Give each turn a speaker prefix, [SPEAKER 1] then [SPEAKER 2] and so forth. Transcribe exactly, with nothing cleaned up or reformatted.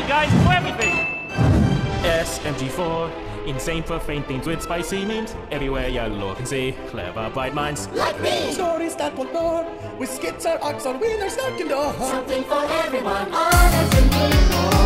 [SPEAKER 1] guys do everything. S M G four, insane profane themes with spicy memes. Everywhere you look and see clever bright minds
[SPEAKER 2] Like me!
[SPEAKER 3] Stories that want more, with skits or arcs or winners knocking door.
[SPEAKER 2] Something for everyone on S M G four.